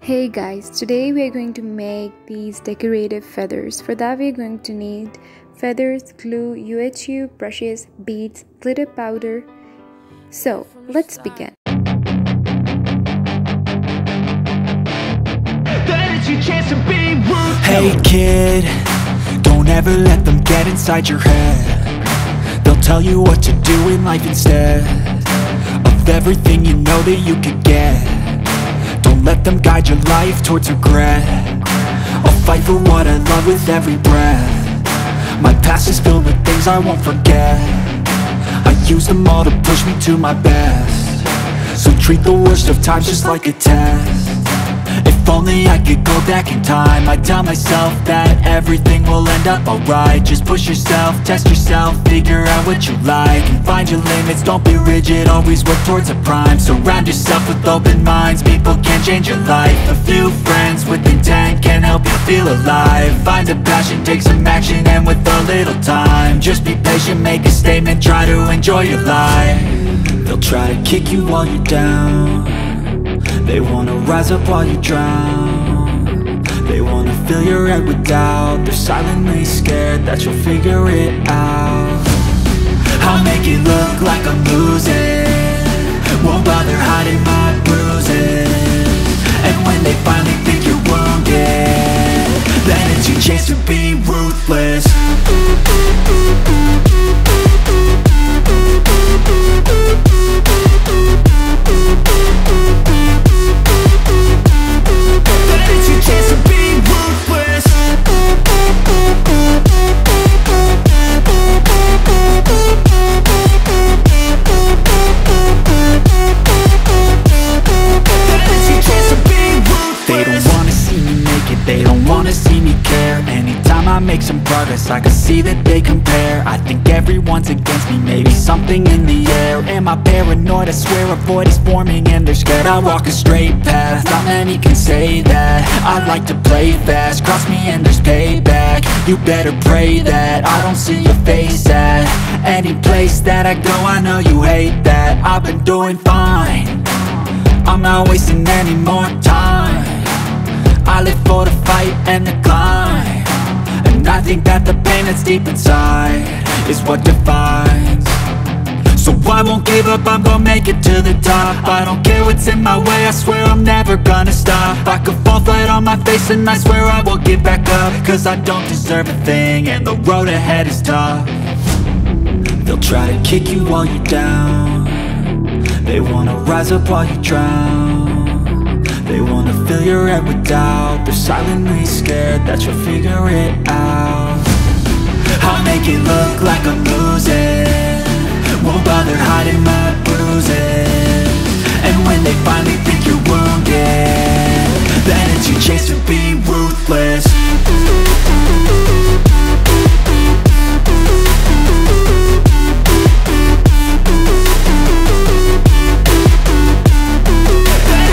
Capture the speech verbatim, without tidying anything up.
Hey guys, today we are going to make these decorative feathers. For that we are going to need feathers, glue, U H U, brushes, beads, glitter powder. So let's begin. Hey kid, don't ever let them get inside your head. They'll tell you what to do in life instead of everything you know that you could get. Don't let them guide your life towards regret. I'll fight for what I love with every breath. My past is filled with things I won't forget. I use them all to push me to my best. So treat the worst of times just like a test. If only I could go back in time, I'd tell myself that everything will end up alright. Just push yourself, test yourself, figure out what you like, and find your limits, don't be rigid, always work towards a prime. Surround yourself with open minds, people can change your life. A few friends with intent can help you feel alive. Find a passion, take some action, and with a little time, just be patient, make a statement, try to enjoy your life. They'll try to kick you while you're down. They wanna rise up while you drown. They wanna fill your head with doubt. They're silently scared that you'll figure it out. I'll make it look like I'm losing, won't bother hiding my bruises. And when they finally think you're wounded, then it's your chance to be ruthless. I make some progress, I can see that they compare. I think everyone's against me, maybe something in the air. Am I paranoid? I swear a void is forming and they're scared. I walk a straight path, not many can say that. I like to play fast, cross me and there's payback. You better pray that I don't see your face at any place that I go. I know you hate that. I've been doing fine, I'm not wasting any more time. I live for the fight and the climb. And I think that the pain that's deep inside is what defines. So I won't give up, I'm gonna make it to the top. I don't care what's in my way, I swear I'm never gonna stop. I could fall flat on my face and I swear I will get back up. Cause I don't deserve a thing and the road ahead is tough. They'll try to kick you while you're down. They wanna rise up while you drown. They wanna fill your head with doubt. They're silently scared that you'll figure it out. I'll make it look like I'm losing, won't bother hiding my bruises. And when they finally think you're wounded, then it's your chance to be ruthless.